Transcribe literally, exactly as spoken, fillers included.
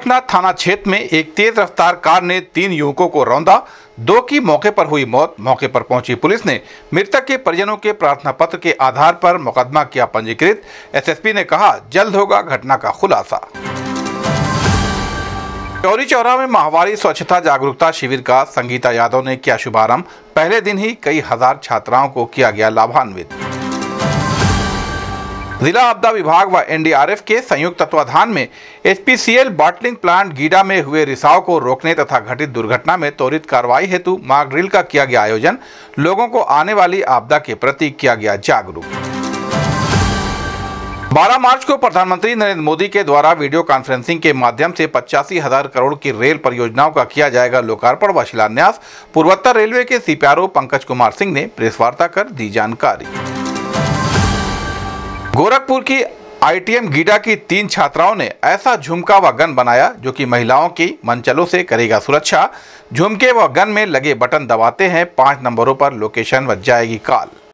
पटना थाना क्षेत्र में एक तेज रफ्तार कार ने तीन युवकों को रौंदा। दो की मौके पर हुई मौत। मौके पर पहुंची पुलिस ने मृतक के परिजनों के प्रार्थना पत्र के आधार पर मुकदमा किया पंजीकृत। एसएसपी ने कहा, जल्द होगा घटना का खुलासा। चौरी चौरा में माहवारी स्वच्छता जागरूकता शिविर का संगीता यादव ने किया शुभारंभ। पहले दिन ही कई हजार छात्राओं को किया गया लाभान्वित। जिला आपदा विभाग व एनडीआरएफ के संयुक्त तत्वाधान में एचपीसीएल बॉटलिंग प्लांट गीडा में हुए रिसाव को रोकने तथा घटित दुर्घटना में त्वरित कार्रवाई हेतु मॉक ड्रिल का किया गया आयोजन। लोगों को आने वाली आपदा के प्रति किया गया जागरूक। बारह मार्च को प्रधानमंत्री नरेंद्र मोदी के द्वारा वीडियो कॉन्फ्रेंसिंग के माध्यम से पचासी हजार करोड़ की रेल परियोजनाओं का किया जाएगा लोकार्पण व शिलान्यास। पूर्वोत्तर रेलवे के सीपीआरओ पंकज कुमार सिंह ने प्रेस वार्ता कर दी जानकारी। गोरखपुर की आईटीएम गीडा की तीन छात्राओं ने ऐसा झुमका व गन बनाया जो कि महिलाओं की मनचलों से करेगा सुरक्षा। झुमके व गन में लगे बटन दबाते हैं पांच नंबरों पर लोकेशन व जाएगी कॉल।